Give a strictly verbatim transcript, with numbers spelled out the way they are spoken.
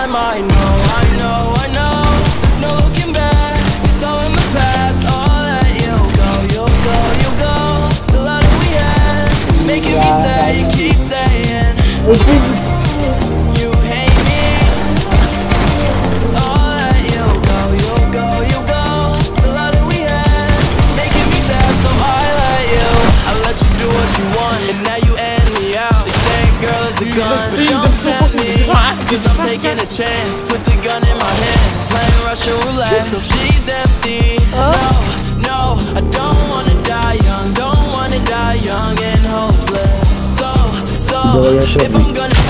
time. I know, I know, I know. There's no looking back, it's all in the past. I'll let you go, you'll go, you'll go. The love that we had is making me sad. You keep saying you hate me. I'll let you go, you'll go, you'll go. The love that we had is making me sad, so I let you. I let you do what you want, and now you end me out. They say girl is a gun, but don't tempt me, cause I'm taking a chance. Put the gun in my hands, playing Russian roulette till she's empty. No, no, I don't wanna die young, don't wanna die young and hopeless. So, so, if I'm gonna